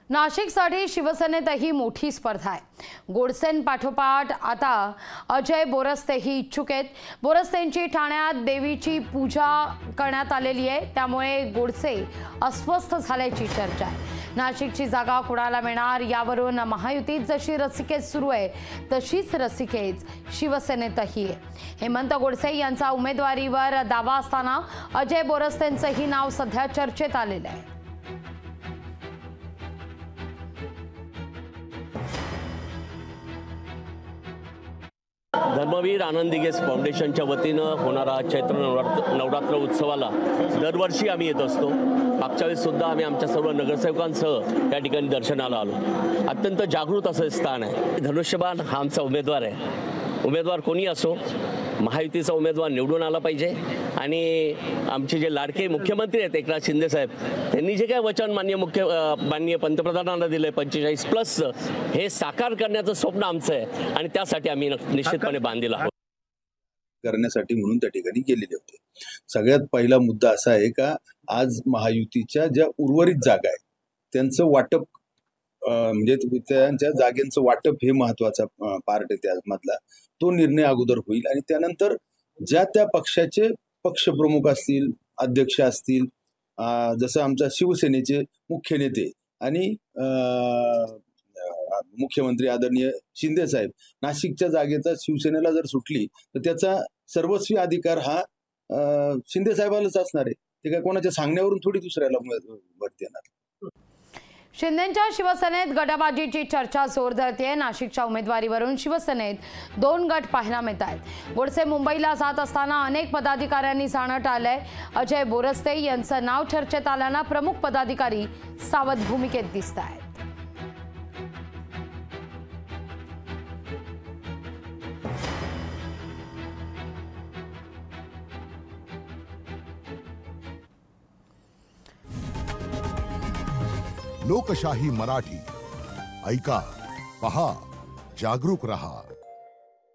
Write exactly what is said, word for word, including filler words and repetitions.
नाशिकसाठी शिवसेनेतही मोठी स्पर्धा आहे। गोडसें पाठोपाठ आता अजय बोरस्तेही इच्छुक आहेत। बोरस्तेंची ठाण्यात देवीची पूजा करण्यात आलेली आहे, त्यामुळे गोडसे अस्वस्थ झाल्याची चर्चा आहे। नाशिकची जागा कोणाला मिळणार यावरून महायुतीत जशी रस्सीखेच सुरू आहे तशीच रस्सीखेच शिवसेनेतही आहे। हेमंत गोडसे यांचा उमेदवारीवर दावा असताना अजय बोरस्तेंचंही नाव सध्या चर्चेत आलेलं आहे। धर्मवीर आनंद दिघे फाउंडेशनच्या वतीनं होणारा चैत्र नवरात्र नवरात्र उत्सवाला दरवर्षी आम्ही येत असतो। मागच्या वेळेस सुद्धा आम्ही आमच्या सर्व नगरसेवकांसह या ठिकाणी दर्शनाला आलो। अत्यंत जागृत असं स्थान आहे। धनुष्यबाण हा आमचा उमेदवार आहे। उमेदवार कोणी असो, महायुतीचा उमेदवार निवडून आला पाहिजे आणि आमचे जे लाडके मुख्यमंत्री आहेत एकनाथ शिंदे साहेब, त्यांनी जे काय वचन माननीय मुख्य माननीय पंतप्रधानांना दिले पंचेचाळीस प्लस, हे साकार करण्याचं स्वप्न आमचं आहे आणि त्यासाठी आम्ही निश्चितपणे बांधील आहोत करण्यासाठी म्हणून त्या ठिकाणी गेलेले होते। सगळ्यात पहिला मुद्दा असा आहे का आज महायुतीच्या ज्या उर्वरित जागा आहेत त्यांचं वाटप, म्हणजे त्यांच्या जागेंचं वाटप हे महत्वाचा पार्ट आहे त्यामधला। तो निर्णय अगोदर होईल आणि त्यानंतर ज्या त्या पक्षाचे पक्षप्रमुख असतील, अध्यक्ष असतील, जसं आमच्या शिवसेनेचे मुख्य नेते आणि मुख्यमंत्री आदरणीय शिंदे साहेब, नाशिकच्या जागेचा शिवसेनेला जर सुटली तर त्याचा सर्वस्वी अधिकार हा शिंदे साहेबालाच असणार आहे। ते काय कोणाच्या सांगण्यावरून थोडी दुसऱ्याला वरती येणार। शिंदेंच्या शिवसेनेत गटबाजीची चर्चा जोर धरते। नाशिकच्या उमेदवारीवरून शिवसेनेत दोन गट पाहायला मिळत आहेत। गोडसे मुंबईला जात असताना अनेक पदाधिकाऱ्यांनी जाणं टाळलंय। अजय बोरस्ते यांचं नाव चर्चेत आल्यानं प्रमुख पदाधिकारी सावध भूमिकेत दिसत आहेत। लोकशाही मराठी ऐका, पहा, जागरूक रहा।